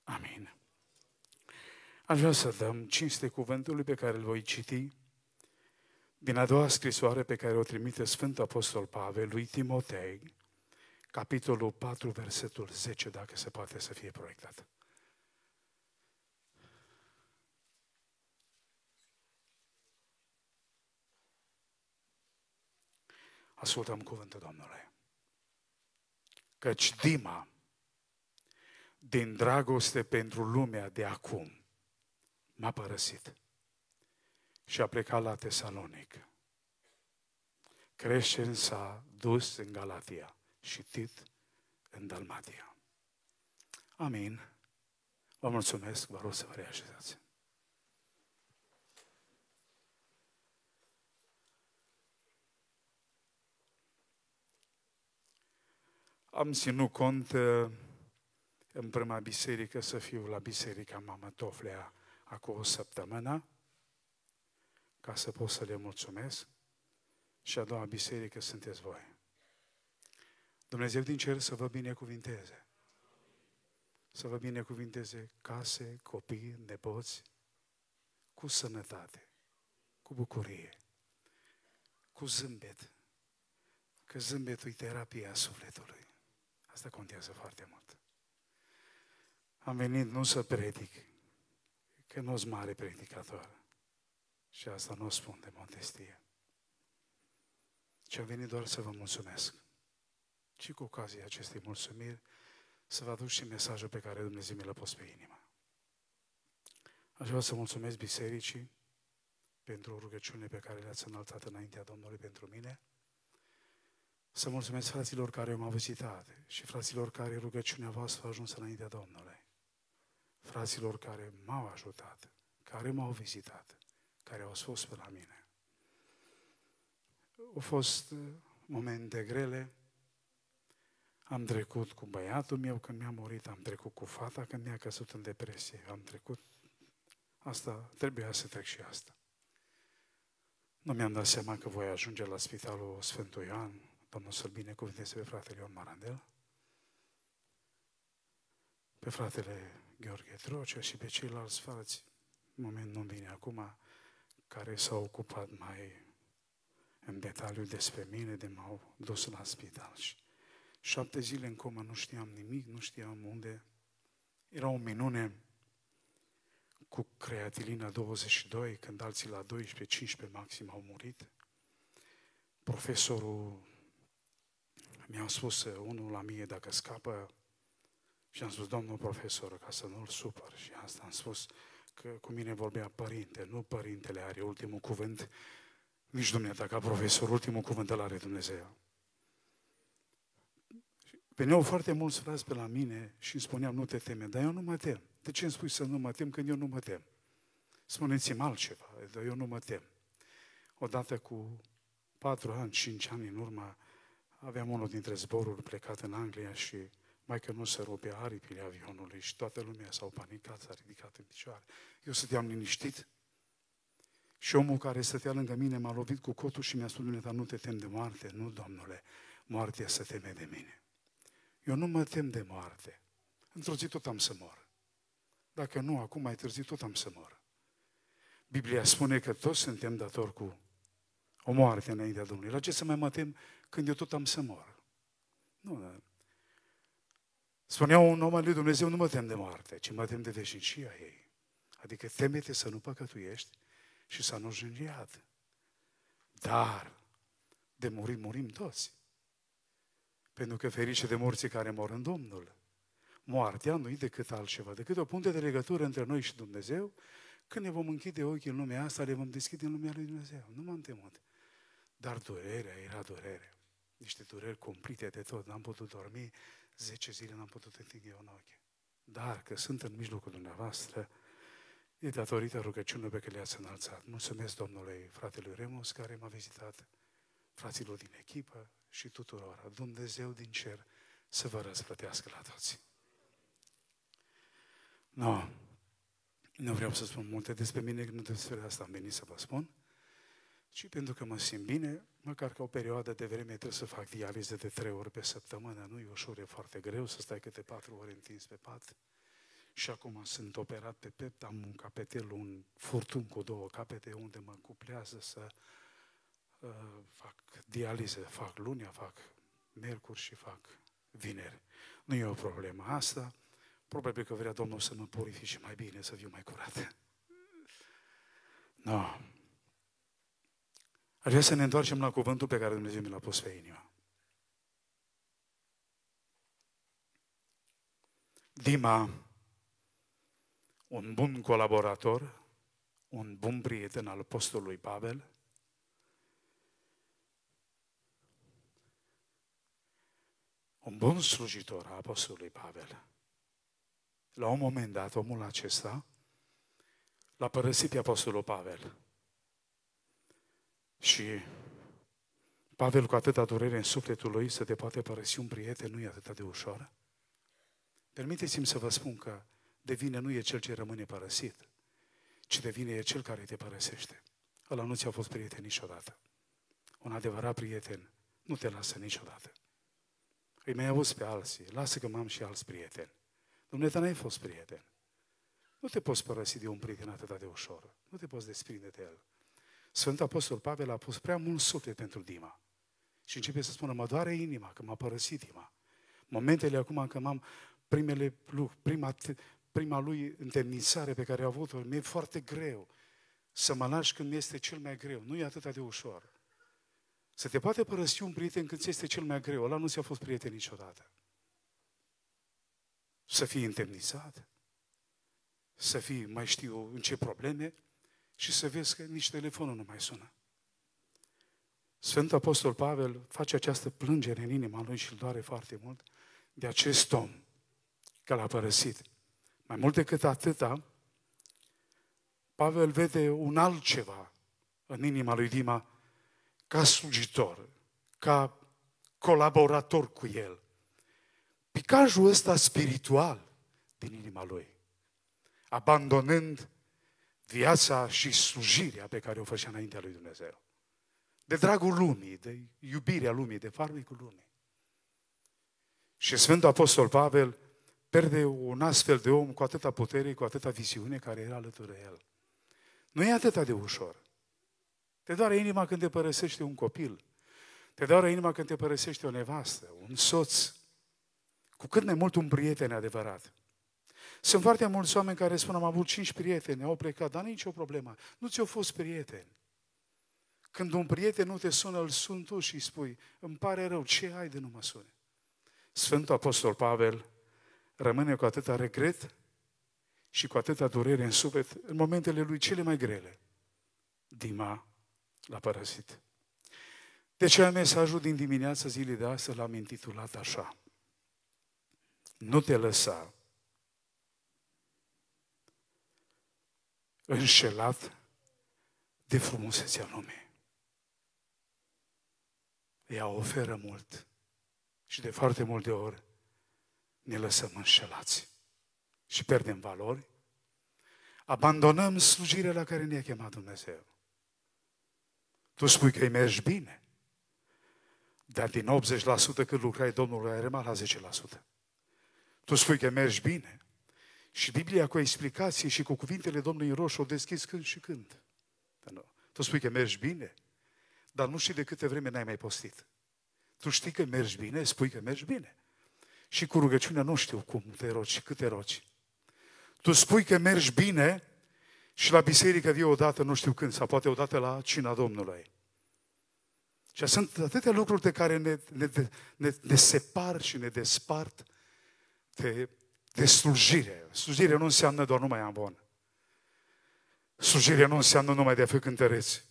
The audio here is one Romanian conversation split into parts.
Amin. Aș vrea să dăm cinste cuvântului pe care îl voi citi din a doua scrisoare pe care o trimite Sfântul Apostol Pavel lui Timotei, capitolul 4, versetul 10, dacă se poate să fie proiectat. Ascultăm cuvântul Domnului. Căci Dima, din dragoste pentru lumea de acum, m-a părăsit și a plecat la Tesalonic. Creștin s-a dus în Galatia și Tit în Dalmatia. Amin. Vă mulțumesc, vă rog să vă reașezați. Am ținut cont în prima biserică să fiu la biserica Mama Toflea acum o săptămână, ca să pot să le mulțumesc, și a doua biserică sunteți voi. Dumnezeu din cer să vă binecuvinteze. Să vă binecuvinteze case, copii, nepoți, cu sănătate, cu bucurie, cu zâmbet. Că zâmbetul e terapia sufletului. Asta contează foarte mult. Am venit nu să predic, că nu-s mare predicator. Și asta nu o spun de modestie. Ci am venit doar să vă mulțumesc. Și cu ocazia acestei mulțumiri să vă aduc și mesajul pe care Dumnezeu mi l-a pus pe inimă. Aș vrea să mulțumesc bisericii pentru rugăciunile pe care le-ați înălțat înaintea Domnului pentru mine. Să mulțumesc fraților care m-au vizitat și fraților care rugăciunea voastră a ajuns înaintea Domnului. Fraților care m-au ajutat, care m-au vizitat, care au spus pe la mine. Au fost momente grele. Am trecut cu băiatul meu când mi-a murit, am trecut cu fata când mi-a căzut în depresie, am trecut. Asta, trebuia să trec și asta. Nu mi-am dat seama că voi ajunge la Spitalul Sfântul Ioan. Domnul să-l binecuvânteze pe fratele Ion Marandel, pe fratele Gheorghe Trocea și pe ceilalți frați, în moment nu vine acum, care s-au ocupat mai în detaliu despre mine, de m-au dus la spital. Și 7 zile în comă, nu știam nimic, nu știam unde. Era o minune cu creatinina 22, când alții la 12-15 maxim au murit. Profesorul mi-a spus unul la mie dacă scapă și am spus, domnul profesor, ca să nu-l supăr. Și asta am spus că cu mine vorbea părinte, nu părintele are ultimul cuvânt, nici dumneata ca profesor, ultimul cuvânt îl are Dumnezeu. Veneau foarte mulți frați pe la mine și îmi spuneam, nu te teme, dar eu nu mă tem. De ce îmi spui să nu mă tem când eu nu mă tem? Spuneți-mi altceva, dar eu nu mă tem. Odată cu 4 ani, 5 ani în urmă, aveam unul dintre zboruri plecat în Anglia și mai că nu se rupea aripile avionului și toată lumea s-au panicat, s-a ridicat în picioare. Eu stăteam liniștit și omul care stătea lângă mine m-a lovit cu cotul și mi-a spus, Dumnezeu, nu te tem de moarte? Nu, domnule, moartea se teme de mine. Eu nu mă tem de moarte. Într-o zi tot am să mor. Dacă nu, acum mai târziu tot am să mor. Biblia spune că toți suntem datori cu o moarte înaintea Domnului. La ce să mai mă tem când eu tot am să mor? Nu. Spunea un om al lui Dumnezeu, nu mă tem de moarte, ci mă tem de veșnicia ei. Adică teme-te să nu păcătuiești și să nu ajungi iad. Dar de murim toți. Pentru că ferice de morții care mor în Domnul. Moartea nu e decât altceva, decât o punte de legătură între noi și Dumnezeu. Când ne vom închide ochii în lumea asta, le vom deschide în lumea lui Dumnezeu. Nu m-am temut. Dar durerea era durere. Niște dureri cumplite de tot. N-am putut dormi 10 zile, n-am putut întinde un ochi. Dar că sunt în mijlocul dumneavoastră, e datorită rugăciunilor pe care le-ați înălțat. Mulțumesc Domnului fratelui Remus care m-a vizitat, fraților din echipă și tuturor. Dumnezeu din cer să vă răsplătească la toți. Nu vreau să spun multe despre mine, că nu despre asta am venit să vă spun, ci pentru că mă simt bine, măcar că o perioadă de vreme trebuie să fac dializă de 3 ori pe săptămână. Nu e ușor, e foarte greu să stai câte 4 ore întins pe pat. Și acum sunt operat pe piept, am un capetel, un furtun cu 2 capete unde mă cuplează să fac dializă, fac lunea, fac miercuri și fac vineri. Nu e o problemă asta. Probabil că vrea Domnul să mă purifice mai bine, să fiu mai curat. No. Aș vrea să ne întoarcem la cuvântul pe care Dumnezeu mi l-a pus pe inimă. Dima, un bun colaborator, un bun prieten al apostolului Pavel, un bun slujitor al apostolului Pavel. La un moment dat, omul acesta l-a părăsit pe apostolul Pavel. Și Pavel, cu atâta durere în sufletul lui, să te poate părăsi un prieten, nu e atât de ușor. Permiteți-mi să vă spun că de vină nu e cel ce rămâne părăsit, ci de vină e cel care te părăsește. Ăla nu ți-a fost prieten niciodată. Un adevărat prieten nu te lasă niciodată. Îi mai auzi pe alții, lasă că m-am și alți prieteni. Dumnezeu n-ai fost prieten. Nu te poți părăsi de un prieten atât de ușor. Nu te poți desprinde de el. Sfântul Apostol Pavel a pus prea mult suflet pentru Dima. Și începe să spună, mă doare inima că m-a părăsit Dima. Momentele acum când am prima lui întemnițare pe care a avut-o, mi-e foarte greu să mă lași când mi-este cel mai greu. Nu e atât de ușor. Să te poate părăsi un prieten când ți este cel mai greu. Ăla nu ți-a fost prieten niciodată. Să fii întemnițat, să fii, mai știu în ce probleme, și să vezi că nici telefonul nu mai sună. Sfântul Apostol Pavel face această plângere în inima lui și îl doare foarte mult de acest om că l-a părăsit. Mai mult decât atâta, Pavel vede un altceva în inima lui Dima ca slujitor, ca colaborator cu el. Picajul ăsta spiritual din inima lui, abandonând viața și slujirea pe care o făcea înaintea lui Dumnezeu. De dragul lumii, de iubirea lumii, de farmecul lumii. Și Sfântul Apostol Pavel pierde un astfel de om cu atâta putere, cu atâta viziune care era alături de el. Nu e atât de ușor. Te doare inima când te părăsește un copil. Te doare inima când te părăsește o nevastă, un soț. Cu cât mai mult un prieten adevărat. Sunt foarte mulți oameni care spun, am avut 5 prieteni, au plecat, dar nicio problemă. Nu ți-au fost prieteni. Când un prieten nu te sună, îl suni tu și îi spui, îmi pare rău, ce ai de nu mă suni? Sfântul Apostol Pavel rămâne cu atâta regret și cu atâta durere în suflet în momentele lui cele mai grele. Dima l-a părăsit. De aceea mesajul din dimineața zilei de astăzi l-am intitulat așa. Nu te lăsa înșelat de frumusețea lumii. Ea oferă mult și de foarte multe ori ne lăsăm înșelați și pierdem valori, abandonăm slujirea la care ne-a chemat Dumnezeu. Tu spui că îi mergi bine, dar din 80% cât lucrai Domnului ai rămas la 10%. Tu spui că mergi bine și Biblia cu explicații și cu cuvintele Domnului în roșu o deschis când și când. Tu spui că mergi bine, dar nu știi de câte vreme n-ai mai postit. Tu știi că mergi bine, spui că mergi bine. Și cu rugăciunea nu știu cum te rogi și cât te rogi. Tu spui că mergi bine și la biserică vii odată, nu știu când, sau poate odată la cina Domnului. Și sunt atâtea lucruri de care ne separ și ne despart de slujire. Slujire nu înseamnă doar numai ambon. Slujire nu înseamnă numai de a fi cântăreți.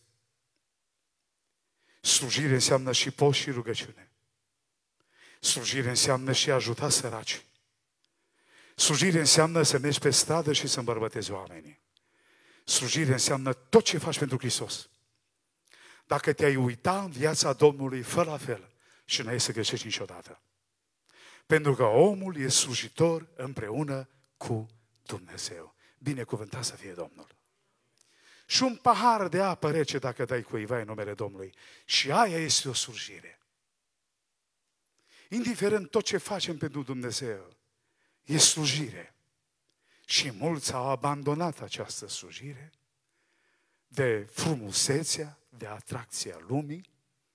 Slujire înseamnă și post și rugăciune. Slujire înseamnă și a ajuta săraci. Slujire înseamnă să mergi pe stradă și să îmbărbătezi oamenii. Slujire înseamnă tot ce faci pentru Hristos. Dacă te-ai uita în viața Domnului, fă la fel și n-ai să greșești niciodată. Pentru că omul e slujitor împreună cu Dumnezeu. Binecuvântat să fie Domnul. Și un pahar de apă rece dacă dai cuiva în numele Domnului. Și aia este o slujire. Indiferent tot ce facem pentru Dumnezeu, e slujire. Și mulți au abandonat această slujire de frumusețea, de atracția lumii.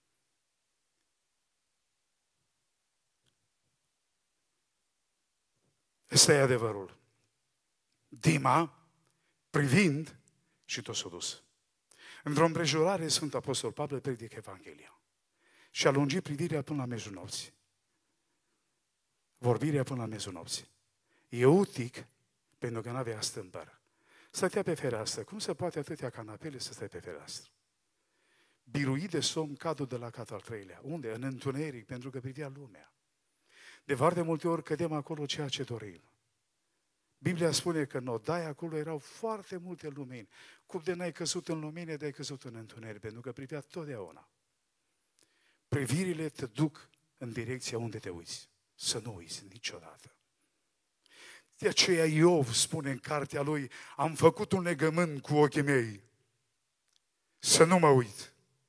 Ăsta e adevărul. Dima, privind, și tot s-a dus. Într-o împrejurare, Sfântul Apostol Pavel predică Evanghelia. Și a lungit privirea până la miezul nopții. Vorbirea până la miezul nopții. Eutic, pentru că n-avea stâmpăr. Stătea pe fereastră. Cum se poate atâtea canapele să stai pe fereastră? Biruit de somn, cadul de la catul al treilea. Unde? În întuneric, pentru că privea lumea. De foarte multe ori cădem acolo ceea ce dorim. Biblia spune că în odaia acolo erau foarte multe lumini. Cum de n-ai căzut în lumină, de ai căzut în întuneric, pentru că privea totdeauna. Privirile te duc în direcția unde te uiți. Să nu uiți niciodată. De aceea Iov spune în cartea lui, am făcut un legământ cu ochii mei. Să nu mă uit.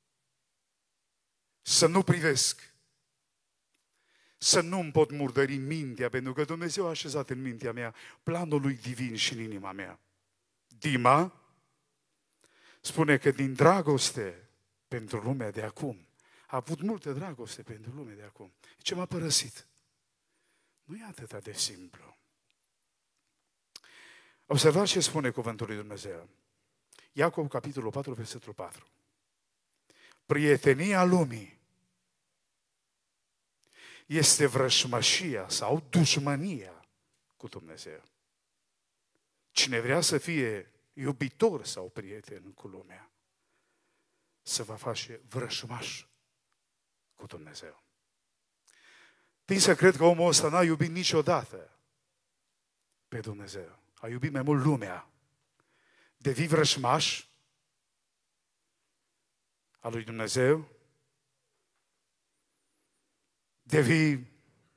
Să nu privesc. Să nu-mi pot murdări mintea, pentru că Dumnezeu a așezat în mintea mea planul lui divin și în inima mea. Dima spune că din dragoste pentru lumea de acum, a avut multă dragoste pentru lumea de acum. Ce m-a părăsit. Nu e atât de simplu. Observați ce spune cuvântul lui Dumnezeu. Iacov, capitolul 4, versetul 4. Prietenia lumii este vrășmășia sau dușmănia cu Dumnezeu. Cine vrea să fie iubitor sau prieten cu lumea, se va face vrășmaș cu Dumnezeu. Tind să cred că omul ăsta n-a iubit niciodată pe Dumnezeu. A iubit mai mult lumea. Devii vrășmaș al lui Dumnezeu, devii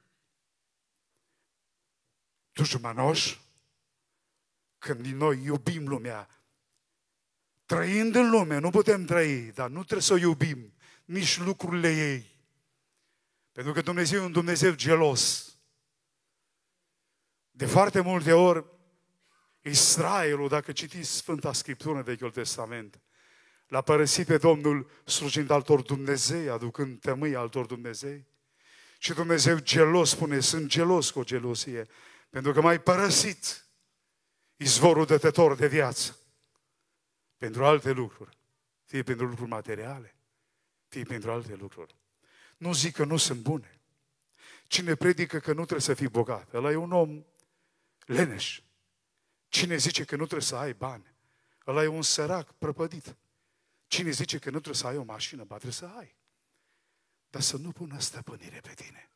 dușmanoși când din noi iubim lumea. Trăind în lume, nu putem trăi, dar nu trebuie să o iubim, nici lucrurile ei. Pentru că Dumnezeu e un Dumnezeu gelos. De foarte multe ori, Israelul, dacă citiți Sfânta Scriptură în Vechiul Testament, l-a părăsit pe Domnul slujind altor Dumnezei, aducând tămâi altor Dumnezei. Și Dumnezeu gelos spune, sunt gelos cu o gelosie, pentru că m-ai părăsit izvorul dătător de viață pentru alte lucruri, fie pentru lucruri materiale, fie pentru alte lucruri. Nu zic că nu sunt bune. Cine predică că nu trebuie să fii bogat, ăla e un om leneș. Cine zice că nu trebuie să ai bani, ăla e un sărac prăpădit. Cine zice că nu trebuie să ai o mașină, ba trebuie să ai. Dar să nu pună stăpânire pe tine.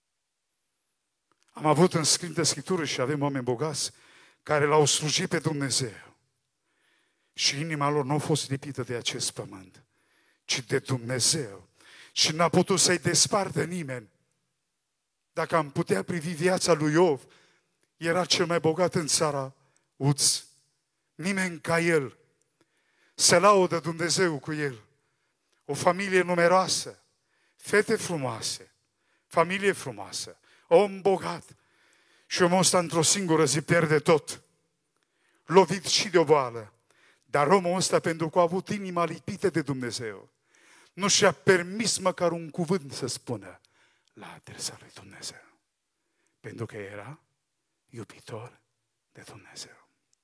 Am avut în Sfântă Scriptură și avem oameni bogați care l-au slujit pe Dumnezeu. Și inima lor nu a fost lipită de acest pământ, ci de Dumnezeu. Și n-a putut să-i despartă nimeni. Dacă am putea privi viața lui Iov, era cel mai bogat în țara Uț. Nimeni ca el. Se laudă Dumnezeu cu el. O familie numeroasă, fete frumoase, familie frumoasă, om bogat. Și omul ăsta într-o singură zi pierde tot. Lovit și de o boală. Dar omul ăsta, pentru că a avut inima lipită de Dumnezeu, nu și-a permis măcar un cuvânt să spună la adresa lui Dumnezeu. Pentru că era iubitor de Dumnezeu.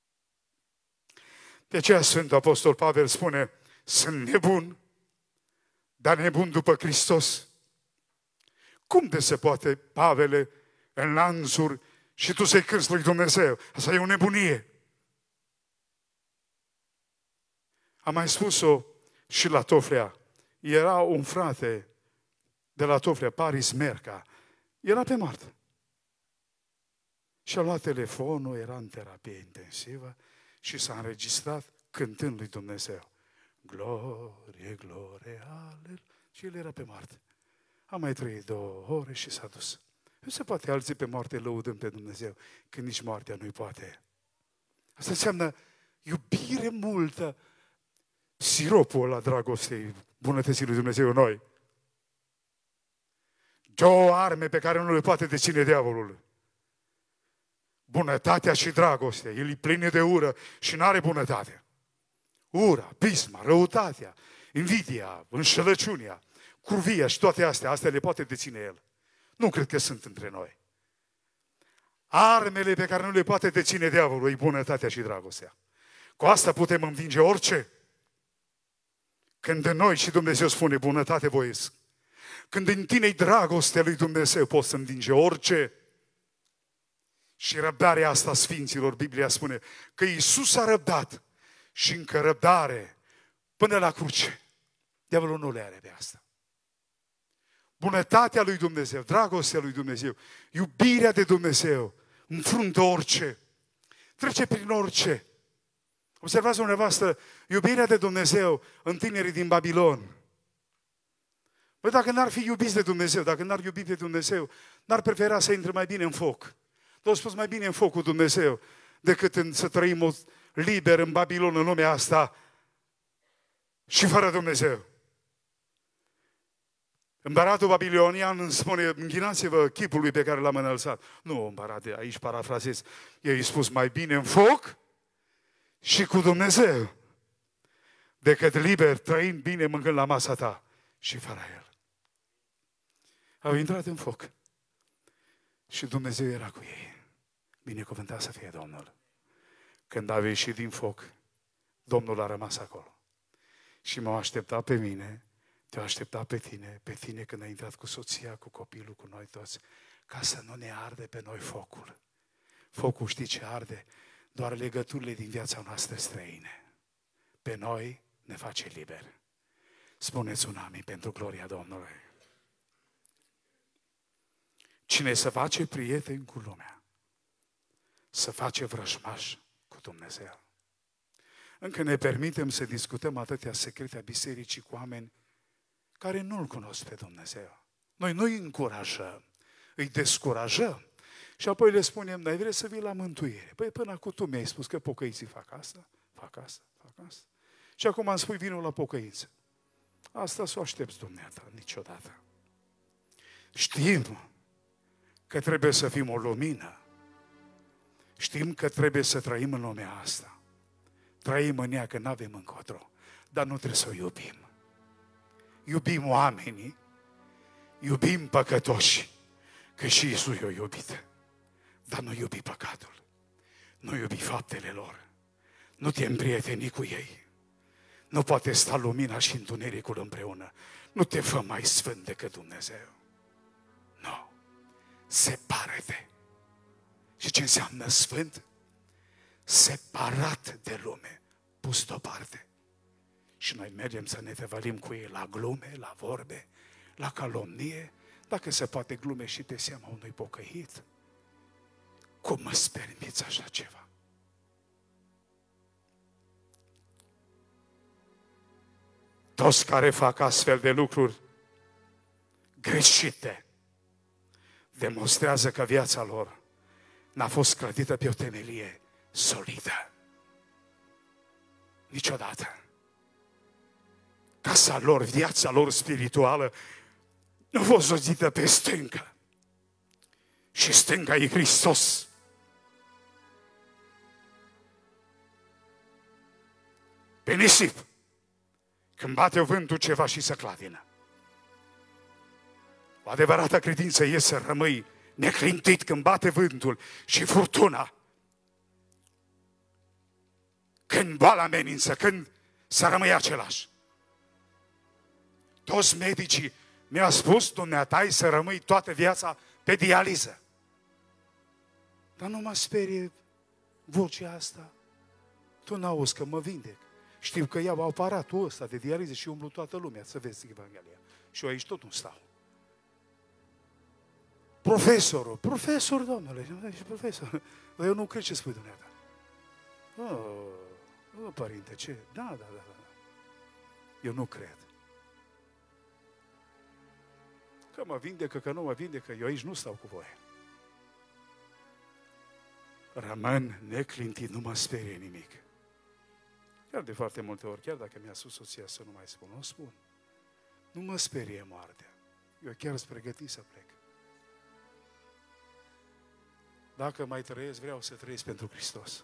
De aceea Sfântul Apostol Pavel spune, sunt nebun, dar nebun după Hristos. Cum de se poate, Pavele, în lanțuri și tu să-i cânți lui Dumnezeu? Asta e o nebunie. Am mai spus-o și la Toflea. Era un frate de la Toflea, Paris Merca. Era pe moarte. Și-a luat telefonul, era în terapie intensivă și s-a înregistrat cântând lui Dumnezeu. Glorie, glorie, aleluia. Și el era pe moarte. A mai trăit 2 ore și s-a dus. Nu se poate alții pe moarte lăudând pe Dumnezeu, când nici moartea nu-i poate. Asta înseamnă iubire multă, siropul la dragostei bunătății lui Dumnezeu în noi. 2 arme pe care nu le poate deține diavolul. bunătatea și dragostea. El e plin de ură și nu are bunătate. Ura, pisma, răutatea, invidia, înșelăciunea, curvia și toate astea le poate deține el. Nu cred că sunt între noi. Armele pe care nu le poate deține diavolul e bunătatea și dragostea. Cu asta putem învinge orice. Când în noi și Dumnezeu spune bunătate voiesc, când în tine-i dragostea lui Dumnezeu, poți să învinge orice. Și răbdarea asta, Sfinților, Biblia spune că Iisus a răbdat și încă răbdare până la cruce. Diavolul nu le are pe asta. Bunătatea lui Dumnezeu, dragostea lui Dumnezeu, iubirea de Dumnezeu, înfruntă orice, trece prin orice. Observați dumneavoastră, iubirea de Dumnezeu în tinerii din Babilon. Păi dacă n-ar fi iubiți de Dumnezeu, dacă n-ar iubi de Dumnezeu, n-ar prefera să intre mai bine în foc. Au spus mai bine în focul Dumnezeu decât să trăim liber în Babilon, în lumea asta și fără Dumnezeu. Împăratul babilonian îmi spune, înghinați-vă chipului pe care l-am înălțat. Nu, împărate, aici parafrazez. Eu i-a spus mai bine în foc și cu Dumnezeu decât liber, trăind bine, mâncând la masa ta și fără El. Au intrat în foc și Dumnezeu era cu ei. Binecuvântat să fie Domnul. Când a ieșit din foc, Domnul a rămas acolo. Și m-a așteptat pe mine, te-a așteptat pe tine când ai intrat cu soția, cu copilul, cu noi toți, ca să nu ne arde pe noi focul. Focul știi ce arde? Doar legăturile din viața noastră străine. Pe noi ne face liber. Spuneți un amin pentru gloria Domnului. Cine se face prieten cu lumea, să face vrăjmaș cu Dumnezeu. Încă ne permitem să discutăm atâtea secrete a bisericii cu oameni care nu-L cunosc pe Dumnezeu. Noi nu îi încurajăm, îi descurajăm și apoi le spunem, dar vrei să vii la mântuire. Păi până acum tu mi-ai spus că pocăiții fac asta, fac asta, fac asta. Și acum îmi spui vinul la pocăință. Asta s-o aștepți dumneata, niciodată. Știm că trebuie să fim o lumină. Știm că trebuie să trăim în lumea asta. Trăim în ea că nu avem încotro, dar nu trebuie să o iubim. Iubim oamenii, iubim păcătoși, că și Iisus i-a iubit. Dar nu iubi păcatul, nu iubi faptele lor, nu te împrieteni cu ei. Nu poate sta lumina și întunericul împreună. Nu te fă mai sfânt decât Dumnezeu. Nu. Separă-te. Și ce înseamnă sfânt? Separat de lume, pus deoparte. Și noi mergem să ne tăvălim cu ei la glume, la vorbe, la calomnie, dacă se poate glume și pe seama unui pocăit. Cum îți permiți așa ceva? Toți care fac astfel de lucruri greșite demonstrează că viața lor n-a fost clădită pe o temelie solidă. Niciodată. Casa lor, viața lor spirituală nu a fost zodită pe stâncă. Și stânca e Hristos. Pe nisip. Când bate vântul, ceva și se clatină. O adevărată credință e să rămâi neclintit când bate vântul și furtuna. Când boala amenință, când să rămâi același. Toți medicii mi-au spus, dumneatai, să rămâi toată viața pe dializă. Dar nu mă sperie vocea asta. Tu n-auzi că mă vindec. Știu că iau aparatul ăsta de dializă și umblu toată lumea să vezi Evanghelia. Și eu aici tot nu stau. Profesor, domnule, și profesor. Eu nu cred ce spui dumneata. Părinte, ce? Da. Eu nu cred. Că mă vindecă, că nu mă vindecă, eu aici nu stau cu voi. Rămân neclintit, nu mă sperie nimic. Chiar de foarte multe ori, chiar dacă mi-a spus soția să nu mai spun, o spun. Nu mă sperie moartea. Eu chiar sunt pregătit să plec. Dacă mai trăiesc, vreau să trăiesc pentru Hristos.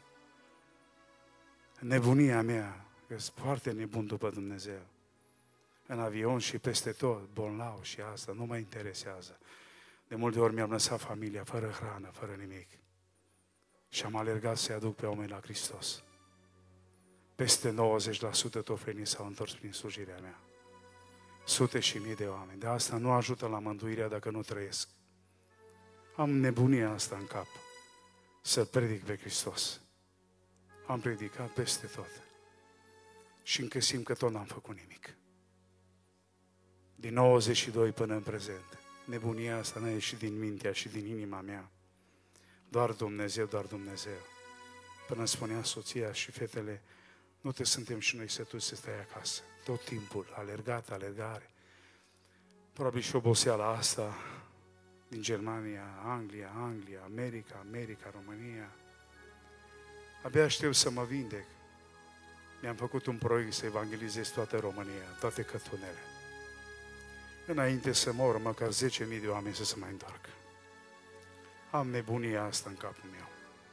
Nebunia mea, că sunt foarte nebun după Dumnezeu. În avion și peste tot, bolnav și asta, nu mă interesează. De multe ori mi-am lăsat familia fără hrană, fără nimic. Și am alergat să-i aduc pe oameni la Hristos. Peste 90% tofrenii s-au întors prin slujirea mea. Sute și mii de oameni. De asta nu ajută la mântuirea dacă nu trăiesc. Am nebunia asta în cap. Să predic pe Hristos. Am predicat peste tot. Și încă simt că tot n-am făcut nimic. Din 92 până în prezent. Nebunia asta n-a ieșit din mintea și din inima mea. Doar Dumnezeu, doar Dumnezeu. Până îmi spunea soția și fetele, nu te suntem și noi sătuți să stai acasă. Tot timpul, alergare. Probabil și oboseala asta din Germania, Anglia, America, România. Abia aștept să mă vindec. Mi-am făcut un proiect să evangelizez toată România, toate cătunele. Înainte să mor, măcar 10.000 de oameni să se mai întoarcă. Am nebunia asta în capul meu.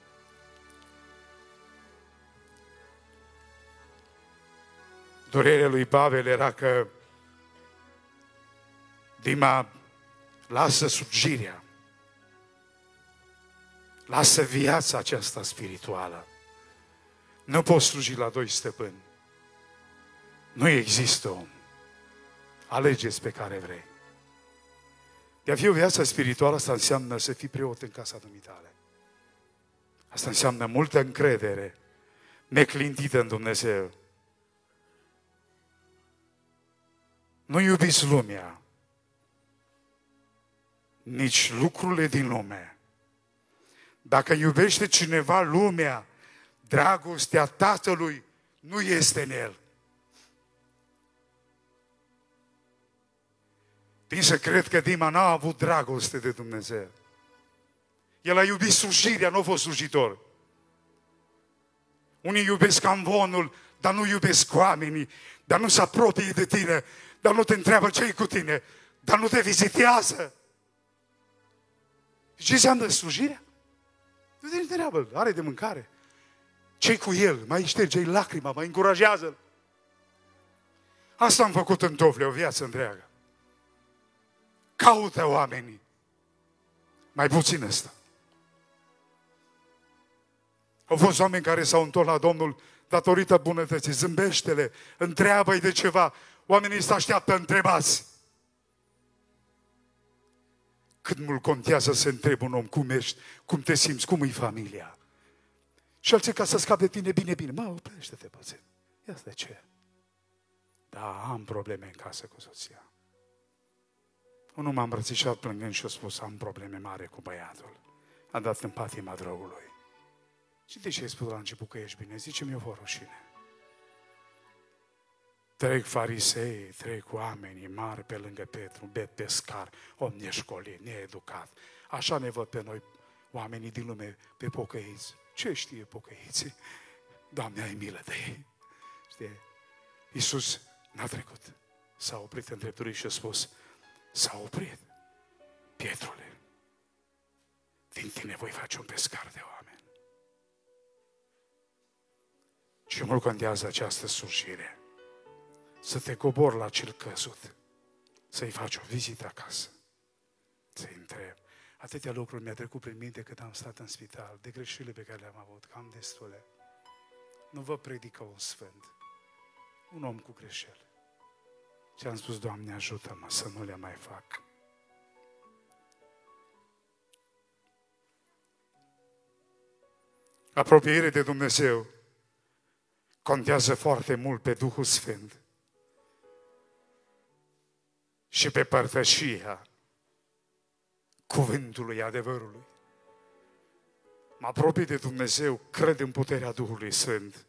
Durerea lui Pavel era că Dima, lasă slujirea, lasă viața aceasta spirituală. Nu poți sluji la doi stăpâni. Nu există om. Alegeți pe care vrei. De a fi o viață spirituală, asta înseamnă să fii preot în casa dumitale. Asta înseamnă multă încredere, neclintită în Dumnezeu. Nu iubiți lumea, nici lucrurile din lume. Dacă iubește cineva lumea, dragostea Tatălui nu este în el. Din să cred că Dima n-a avut dragoste de Dumnezeu. El a iubit slujirea, nu a fost slujitor. Unii iubesc amvonul, dar nu iubesc oamenii, dar nu se apropie de tine, dar nu te întreabă ce-i cu tine, dar nu te vizitează. Ce înseamnă slujirea? Nu te întreabă, are de mâncare. Ce-i cu el? Mai șterge-i lacrima, mai încurajează-l. Asta am făcut în Tofle o viață întreagă. Caută oamenii. Mai puțin ăsta. Au fost oameni care s-au întors la Domnul datorită bunătății. Zâmbește-le, întreabă-i de ceva. Oamenii se așteaptă întrebați. Cât mult contează să întrebi un om cum ești, cum te simți, cum e familia. Și alții ca să scape de tine bine. Mă, oprește-te puțin. Ia de ce? Da, am probleme în casă cu soția. Unul m-a îmbrățișat plângând și a spus, am probleme mari cu băiatul. A dat în patima drogului. Și de ce ai spus la început că ești bine? Zice, mi-o vor rușine. Trec farisei, trec oamenii mari pe lângă Petru, pescar, om neșcolit, needucat. Așa ne văd pe noi, oamenii din lume, pe pocăiți. Ce știe pocăiții? Doamne, ai milă de ei. Știi? Iisus n-a trecut. S-a oprit în drepturi și a spus, s-a oprit. Pietrule, din tine voi face un pescar de oameni. Și mult contează această slujire. Să te cobori la cel căzut, să-i faci o vizită acasă, să-i întrebi. Atâtea lucruri mi-a trecut prin minte cât am stat în spital, de greșelile pe care le-am avut, că am destule. Nu vă predică un sfânt, un om cu greșeli. Și am spus, Doamne, ajută-mă să nu le mai fac. Apropiere de Dumnezeu contează foarte mult pe Duhul Sfânt și pe părtășia cuvântului adevărului. Mă apropii de Dumnezeu, cred în puterea Duhului Sfânt.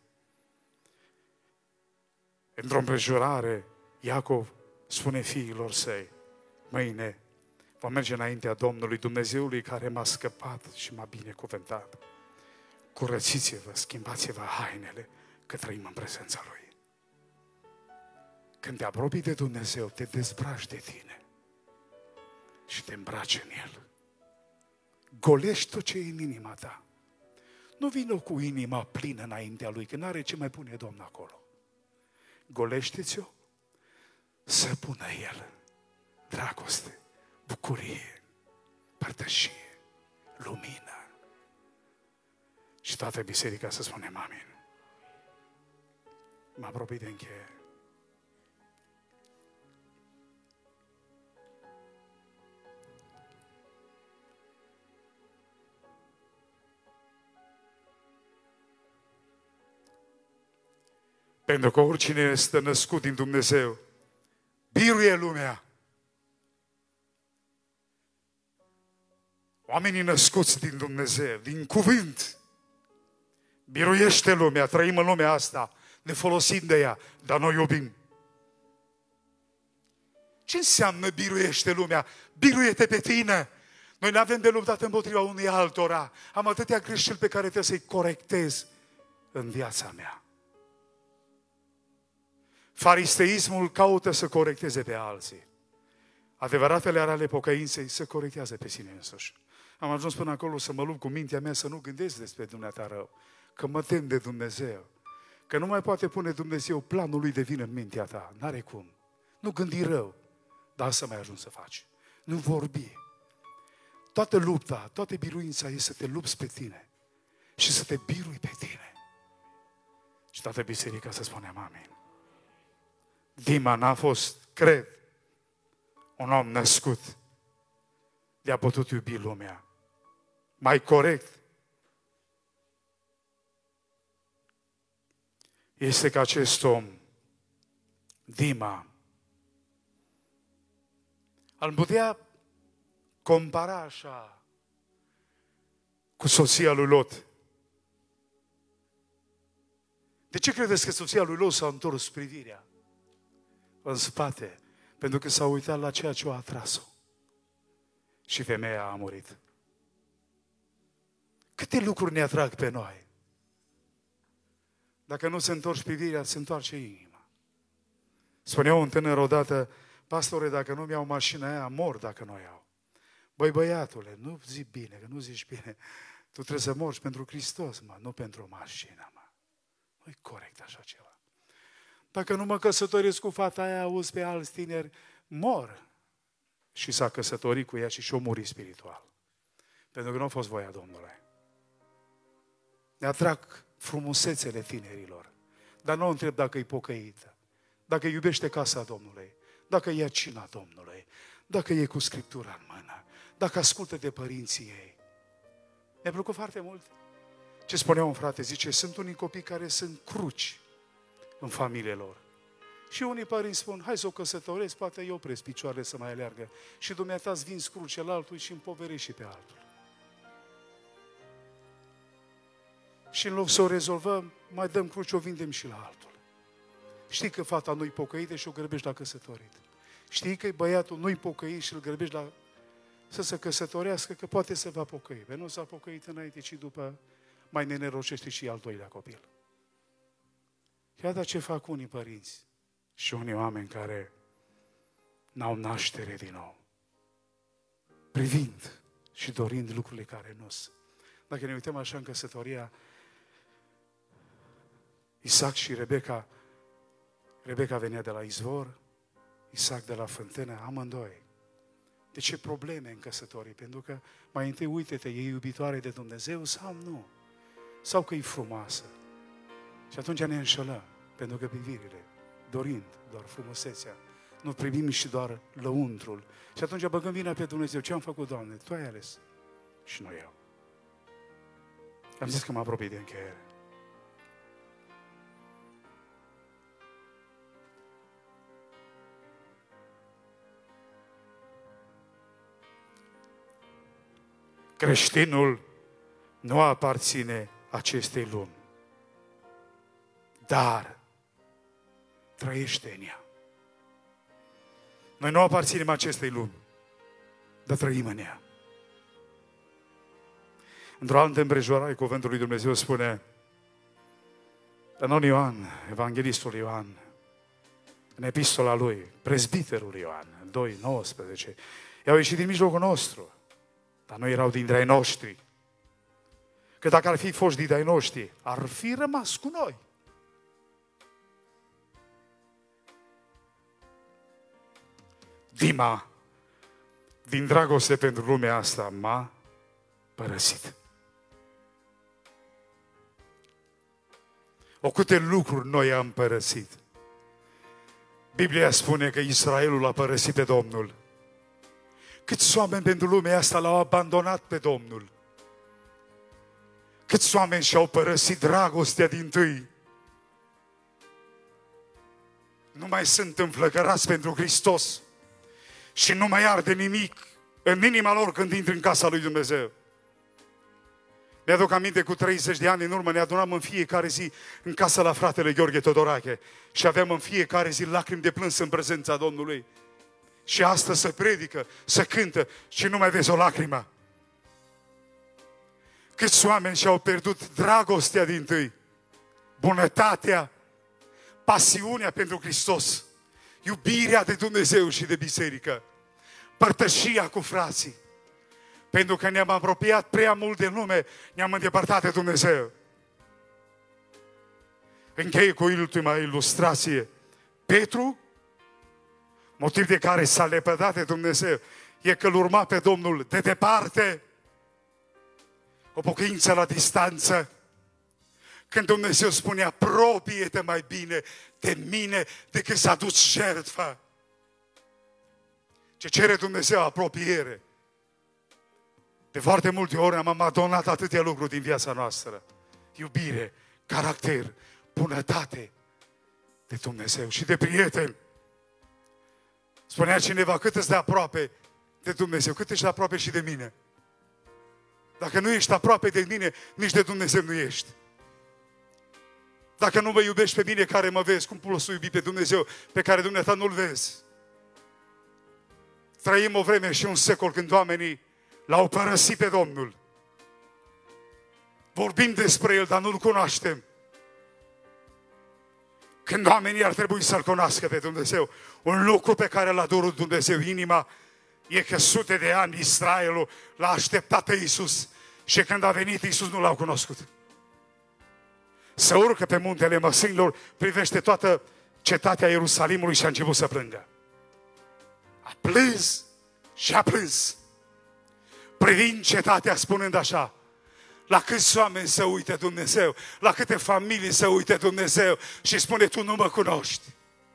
Într-o împrejurare, Iacov spune fiilor săi, mâine vom merge înaintea Domnului, Dumnezeului care m-a scăpat și m-a binecuvântat. Curățiți-vă, schimbați-vă hainele, că trăim în prezența Lui. Când te apropii de Dumnezeu, te dezbraci de tine și te îmbraci în El. Golești tot ce e în inima ta. Nu vină cu inima plină înaintea Lui, că n-are ce mai pune Domnul acolo. Golește-ți-o să pună El dragoste, bucurie, părtășie, lumină. Și toată biserica să spunem amin. Mă apropii de încheiere. Pentru că oricine este născut din Dumnezeu, biruie lumea. Oamenii născuți din Dumnezeu, din cuvânt, biruiește lumea, trăim în lumea asta, ne folosim de ea, dar noi iubim. Ce înseamnă biruiește lumea? Biruie-te pe tine! Noi nu avem de luptat împotriva unui altora. Am atâtea greșeli pe care trebuie să-i corectez în viața mea. Fariseismul caută să corecteze pe alții. Adevăratele ale pocăinței se corectează pe sine însuși. Am ajuns până acolo să mă lupt cu mintea mea să nu gândesc despre dumneata rău, că mă tem de Dumnezeu, că nu mai poate pune Dumnezeu planul Lui de vină în mintea ta. N-are cum. Nu gândi rău, dar să mai ajungi să faci. Nu vorbi. Toată lupta, toată biruința e să te lupți pe tine și să te birui pe tine. Și toată biserica să spunem amin. Dima n-a fost, cred, un om născut de a putut iubi lumea. Mai corect este că acest om, Dima, îl putea compara așa cu soția lui Lot. De ce credeți că soția lui Lot s-a întors privirea în spate? Pentru că s-a uitat la ceea ce o atras-o. Și femeia a murit. Câte lucruri ne atrag pe noi? Dacă nu se întorci privirea, se întoarce inima. Spunea un tânăr odată: pastore, dacă nu-mi iau mașina aia, mor dacă nu o iau. Băi, băiatule, nu zici bine, că nu zici bine. Tu trebuie să morți pentru Hristos, mă, nu pentru mașina, mă. Nu-i corect așa ceva. Dacă nu mă căsătoresc cu fata aia, auzi pe alți tineri, mor. Și s-a căsătorit cu ea și și-o muri spiritual. Pentru că nu a fost voia Domnului. Ne atrag frumusețele tinerilor. Dar nu o întreb dacă e pocăită, dacă iubește casa Domnului, dacă ia cina Domnului, dacă e cu Scriptura în mână, dacă ascultă de părinții ei. Mi-a plăcut foarte mult ce spunea un frate, zice, sunt unii copii care sunt cruci în familiile lor. Și unii părinți spun, hai să o căsătoresc, poate eu opresc picioarele să mai aleargă. Și dumneata îți vinzi crucea la altul și împoverești și pe altul. Și în loc să o rezolvăm, mai dăm cruce, o vindem și la altul. Știi că fata nu-i pocăită și o grăbești la căsătorit. Știi că băiatul nu-i pocăit și îl grăbești la să se căsătorească, că poate să va pocăi. Pentru nu s-a pocăit înainte, ci după mai nenerocește și al doilea copil. Iată ce fac unii părinți și unii oameni care n-au naștere din nou. Privind și dorind lucrurile care nu sunt. Dacă ne uităm așa în căsătoria Isaac și Rebecca, Rebecca venea de la izvor, Isaac de la fântână, amândoi. De ce probleme în căsătorii? Pentru că mai întâi uite-te, e iubitoare de Dumnezeu sau nu? Sau că e frumoasă? Și atunci ne înșelăm, pentru că privirile, dorind doar frumusețea, nu primim și doar lăuntrul. Și atunci băgăm vina pe Dumnezeu. Ce am făcut, Doamne? Tu ai ales. Și nu eu. Am zis că mă apropii de încheiere. Creștinul nu aparține acestei lumi, dar trăiește în ea. Noi nu aparținem acestei lumi, dar trăim în ea. Într-o altă împrejurare, cuvântul lui Dumnezeu spune, în Ioan, evanghelistul Ioan, în epistola lui, prezbiterul Ioan, 2:19, i-au ieșit din mijlocul nostru Dar nu erau dintre ai noștri. Că dacă ar fi fost dintre ai noștri, ar fi rămas cu noi. Dima, din dragoste pentru lumea asta, m-a părăsit. O câte lucruri noi am părăsit. Biblia spune că Israelul a părăsit pe Domnul. Câți oameni pentru lumea asta l-au abandonat pe Domnul? Câți oameni și-au părăsit dragostea dintâi? Nu mai sunt înflăcărați pentru Hristos și nu mai arde nimic în inima lor când intri în casa lui Dumnezeu. Mi-aduc aminte, cu 30 de ani în urmă ne adunam în fiecare zi în casa la fratele Gheorghe Todorache și aveam în fiecare zi lacrimi de plâns în prezența Domnului. Și astăzi se predică, se cântă și nu mai vezi o lacrimă. Câți oameni și-au pierdut dragostea dintâi, bunătatea, pasiunea pentru Hristos, iubirea de Dumnezeu și de biserică, părtășia cu frații. Pentru că ne-am apropiat prea mult de lume, ne-am îndepărtat de Dumnezeu. Închei cu ultima ilustrație. Petru, motiv de care s-a lepădat de Dumnezeu, e că îl urma pe Domnul de departe, o pocăință la distanță. Când Dumnezeu spune, apropie-te mai bine de mine decât să aduci jertfă. Ce cere Dumnezeu? Apropiere. De foarte multe ori am adonat atâtea lucruri din viața noastră. Iubire, caracter, bunătate de Dumnezeu și de prieteni. Spunea cineva, cât îți de aproape de Dumnezeu, cât ești de aproape și de mine. Dacă nu ești aproape de mine, nici de Dumnezeu nu ești. Dacă nu mă iubești pe mine care mă vezi, cum poți să iubi pe Dumnezeu pe care dumneata nu-L vezi? Trăim o vreme și un secol când oamenii l-au părăsit pe Domnul. Vorbim despre El, dar nu-L cunoaștem. Când oamenii ar trebui să-L cunoască pe Dumnezeu, un lucru pe care l-a durut Dumnezeu inima, e că sute de ani Israelul l-a așteptat pe Iisus și când a venit Iisus nu l-au cunoscut. Se urcă pe muntele Măslinilor, privește toată cetatea Ierusalimului și a început să plângă. A plâns și a plâns. Privind cetatea spunând așa, la câți oameni se uită Dumnezeu, la câte familii se uită Dumnezeu și spune, tu nu mă cunoști.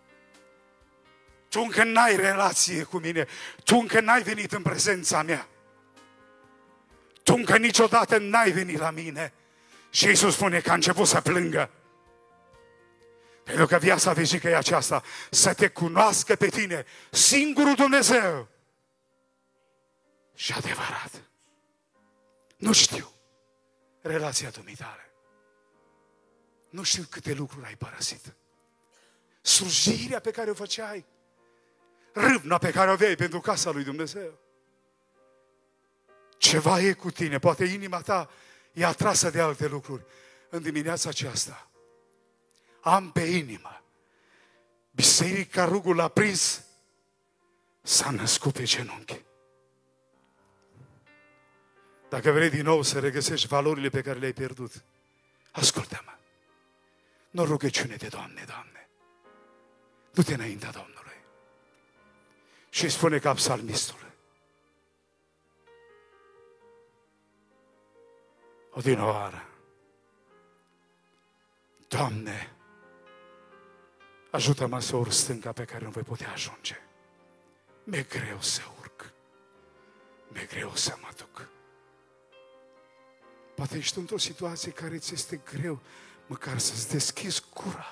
Tu încă n-ai relație cu mine, tu încă n-ai venit în prezența mea. Tu încă niciodată n-ai venit la mine. Și Iisus spune că a început să plângă. Pentru că viața veșnică e aceasta, să te cunoască pe tine, singurul Dumnezeu și adevărat. Nu știu relația dumitale. Nu știu câte lucruri ai părăsit. Slujirea pe care o făceai, râvna pe care o aveai pentru casa lui Dumnezeu. Ceva e cu tine, poate inima ta e atrasă de alte lucruri. În dimineața aceasta am pe inimă biserica rugul aprins s-a născut pe genunchi. Dacă vrei din nou să regăsești valorile pe care le-ai pierdut, ascultă-mă. Nu rugăciune de Doamne, Doamne. Du-te înaintea Domnului. Și spune ca psalmistul. Odinioară. Doamne, ajută-mă să urc stânca pe care nu voi putea ajunge. Mi-e greu să urc. Mi-e greu să mă duc. Poate ești într-o situație care ți este greu, măcar să-ți deschizi gura.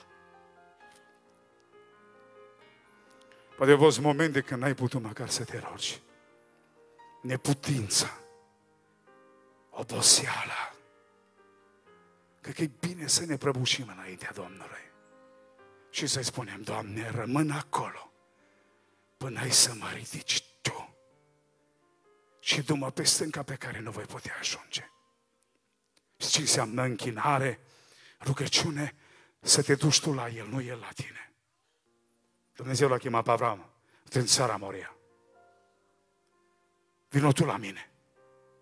Poate au fost momente când n-ai putut măcar să te rogi. Neputința, oboseala. Cred că e bine să ne prăbușim înaintea Domnului și să-i spunem, Doamne, rămân acolo până ai să mă ridici Tu și du-mă pe stânca pe care nu voi putea ajunge. Și ce înseamnă închinare, rugăciune? Să te duci tu la El, nu El la tine. Dumnezeu l-a chemat pe Avram în țara Moria. Vino tu la mine.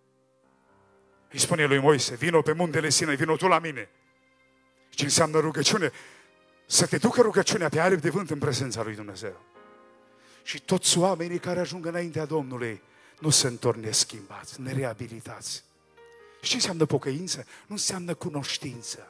Îi spune lui Moise, vino pe muntele Sinai, vino tu la mine. Ce înseamnă rugăciune? Să te ducă rugăciunea pe aripi de vânt în prezența lui Dumnezeu. Și toți oamenii care ajung înaintea Domnului nu se întorc neschimbați, nereabilitați. Și ce înseamnă pocăință? Nu înseamnă cunoștință.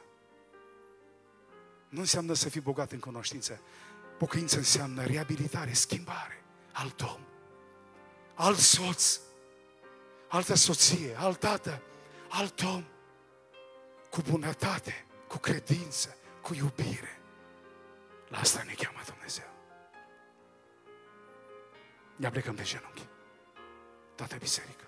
Nu înseamnă să fii bogat în cunoștință. Pocăință înseamnă reabilitare, schimbare. Alt om, alt soț, altă soție, alt tată, alt om, cu bunătate, cu credință, cu iubire. La asta ne cheamă Dumnezeu. Ne plecăm de genunchi. Toată biserica.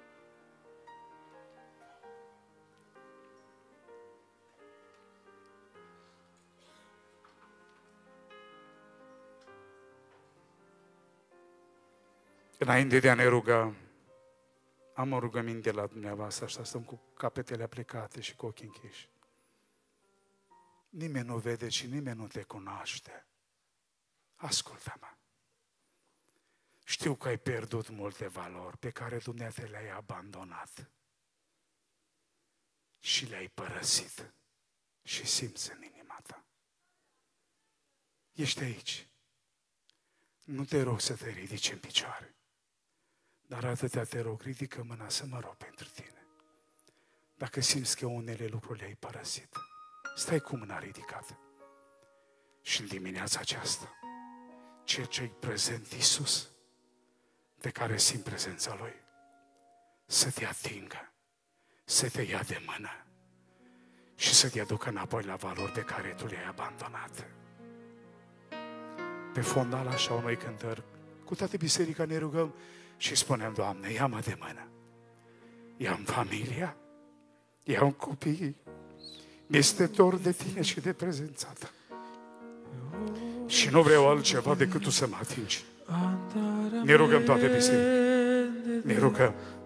Înainte de a ne ruga, am o rugăminte la dumneavoastră, așa stăm cu capetele aplecate și cu ochii închiși. Nimeni nu vede și nimeni nu te cunoaște. Ascultă-mă. Știu că ai pierdut multe valori pe care Dumnezeu le-ai abandonat și le-ai părăsit și simți în inima ta. Ești aici. Nu te rog să te ridici în picioare. Dar atâtea te rog, ridică mâna să mă rog pentru tine. Dacă simți că unele lucruri le-ai părăsit, stai cu mâna ridicată. Și în dimineața aceasta, ceea ce-i prezent Iisus, de care simt prezența Lui, să te atingă, să te ia de mână și să te aducă înapoi la valori pe care tu le-ai abandonat. Pe fondal așa unui cântări, cu toată biserica ne rugăm și spunem, Doamne, ia-mă de mână, ia-mi familia, ia-mi copiii, mi-este dor de Tine și de prezența Ta. Și nu vreau altceva decât Tu să mă atingi. Ne rugăm toate biserica. Ne rugăm.